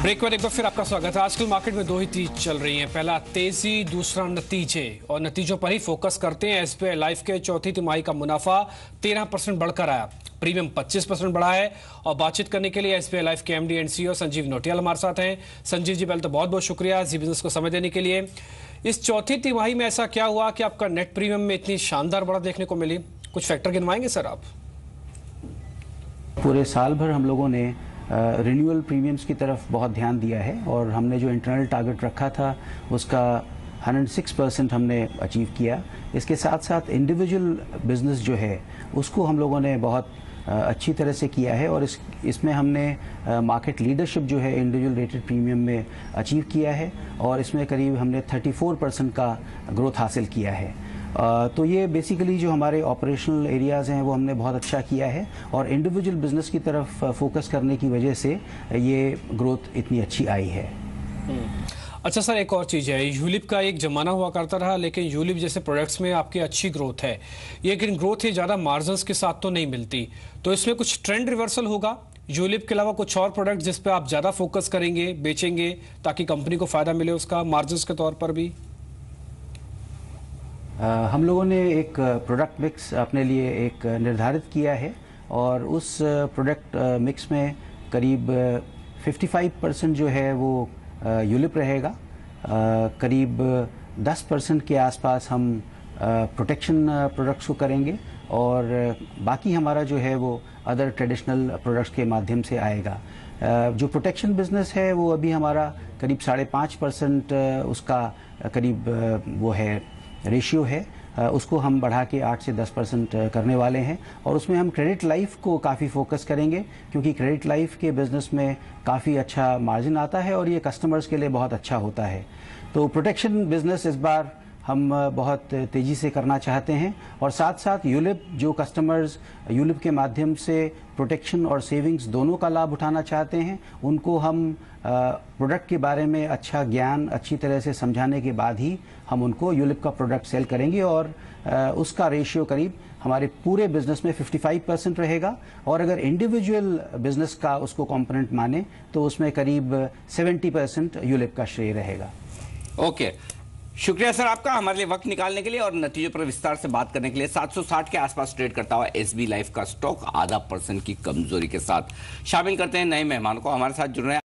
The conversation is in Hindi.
ब्रेक पर एक बार फिर आपका स्वागत है। आजकल मार्केट में दो ही चीज चल रही हैं, पहला तेजी, दूसरा नतीजे, और नतीजों पर ही फोकस करते हैं। एसबीआई लाइफ के चौथी तिमाही का मुनाफा 13% बढ़कर आया, प्रीमियम 25% बढ़ा है। और बातचीत करने के लिए एसबीआई लाइफ के MD and CEO Sanjeev Nautiyal हमारे साथ हैं। संजीव जी, पहले तो बहुत बहुत शुक्रिया जी बिजनेस को समय देने के लिए। इस चौथी तिमाही में ऐसा क्या हुआ कि आपका नेट प्रीमियम में इतनी शानदार बढ़त देखने को मिली? कुछ फैक्टर गिनवाएंगे सर आप? पूरे साल भर हम लोगों ने रिन्यूअल प्रीमियम्स की तरफ बहुत ध्यान दिया है और हमने जो इंटरनल टारगेट रखा था उसका 106% हमने अचीव किया। इसके साथ साथ इंडिविजुअल बिजनेस जो है उसको हम लोगों ने बहुत अच्छी तरह से किया है और इसमें हमने मार्केट लीडरशिप जो है इंडिविजुअल रेटेड प्रीमियम में अचीव किया है और इसमें करीब हमने 34% का ग्रोथ हासिल किया है। तो ये बेसिकली जो हमारे ऑपरेशनल एरियाज़ हैं वो हमने बहुत अच्छा किया है और इंडिविजुअल बिजनेस की तरफ फोकस करने की वजह से ये ग्रोथ इतनी अच्छी आई है। अच्छा सर, एक और चीज़ है, यूलिप का एक जमाना हुआ करता रहा, लेकिन यूलिप जैसे प्रोडक्ट्स में आपकी अच्छी ग्रोथ है, लेकिन ग्रोथ ही ज़्यादा मार्जिन्स के साथ तो नहीं मिलती। तो इसमें कुछ ट्रेंड रिवर्सल होगा यूलिप के अलावा? कुछ और प्रोडक्ट जिस पे आप ज़्यादा फोकस करेंगे, बेचेंगे, ताकि कंपनी को फ़ायदा मिले उसका मार्जिन्स के तौर पर भी? हम लोगों ने एक प्रोडक्ट मिक्स अपने लिए एक निर्धारित किया है और उस प्रोडक्ट मिक्स में करीब 55% जो है वो यूलिप रहेगा, करीब 10% के आसपास हम प्रोटेक्शन प्रोडक्ट्स को करेंगे और बाकी हमारा जो है वो अदर ट्रेडिशनल प्रोडक्ट्स के माध्यम से आएगा। जो प्रोटेक्शन बिजनेस है वो अभी हमारा करीब 5.5% उसका करीब वो है रेशियो है, उसको हम बढ़ा के 8 से 10% करने वाले हैं और उसमें हम क्रेडिट लाइफ को काफ़ी फोकस करेंगे क्योंकि क्रेडिट लाइफ के बिज़नेस में काफ़ी अच्छा मार्जिन आता है और ये कस्टमर्स के लिए बहुत अच्छा होता है। तो प्रोटेक्शन बिज़नेस इस बार हम बहुत तेज़ी से करना चाहते हैं और साथ साथ यूलिप जो कस्टमर्स यूलिप के माध्यम से प्रोटेक्शन और सेविंग्स दोनों का लाभ उठाना चाहते हैं उनको हम प्रोडक्ट के बारे में अच्छा ज्ञान अच्छी तरह से समझाने के बाद ही हम उनको यूलिप का प्रोडक्ट सेल करेंगे और उसका रेशियो करीब हमारे पूरे बिजनेस में 55% रहेगा और अगर इंडिविजुअल बिजनेस का उसको कंपोनेंट माने तो उसमें करीब 70% यूलिप का श्रेय रहेगा। ओके, शुक्रिया सर आपका हमारे लिए वक्त निकालने के लिए और नतीजों पर विस्तार से बात करने के लिए। 760 के आसपास ट्रेड करता हुआ एसबी लाइफ का स्टॉक 0.5% की कमजोरी के साथ। शामिल करते हैं नए मेहमान को, हमारे साथ जुड़ रहे हैं